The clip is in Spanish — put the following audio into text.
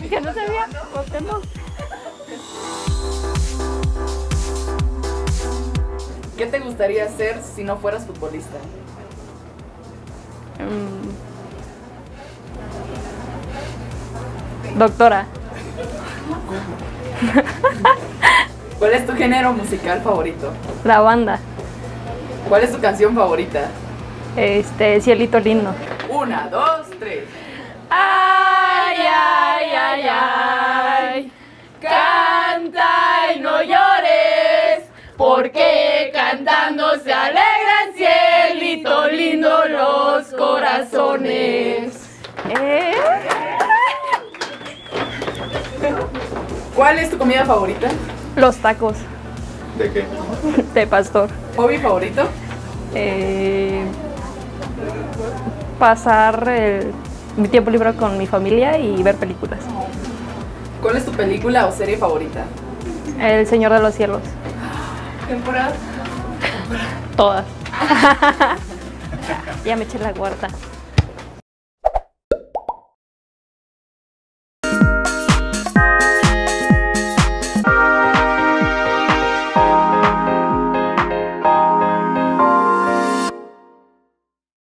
que no sabía. Cuauhtémoc. ¿Qué te gustaría hacer si no fueras futbolista? Doctora. ¿Cuál es tu género musical favorito? La banda. ¿Cuál es tu canción favorita? Cielito lindo. 1, 2, 3. Ay, ay, ay, ay. Canta y no llores, porque cantando se alegran, cielito lindo, los corazones. ¿Cuál es tu comida favorita? Los tacos ¿De qué? de pastor. ¿Hobby favorito? Pasar mi tiempo libre con mi familia y ver películas. ¿Cuál es tu película o serie favorita? El Señor de los Cielos. ¿Temporada? Todas. Ya me eché la cuarta.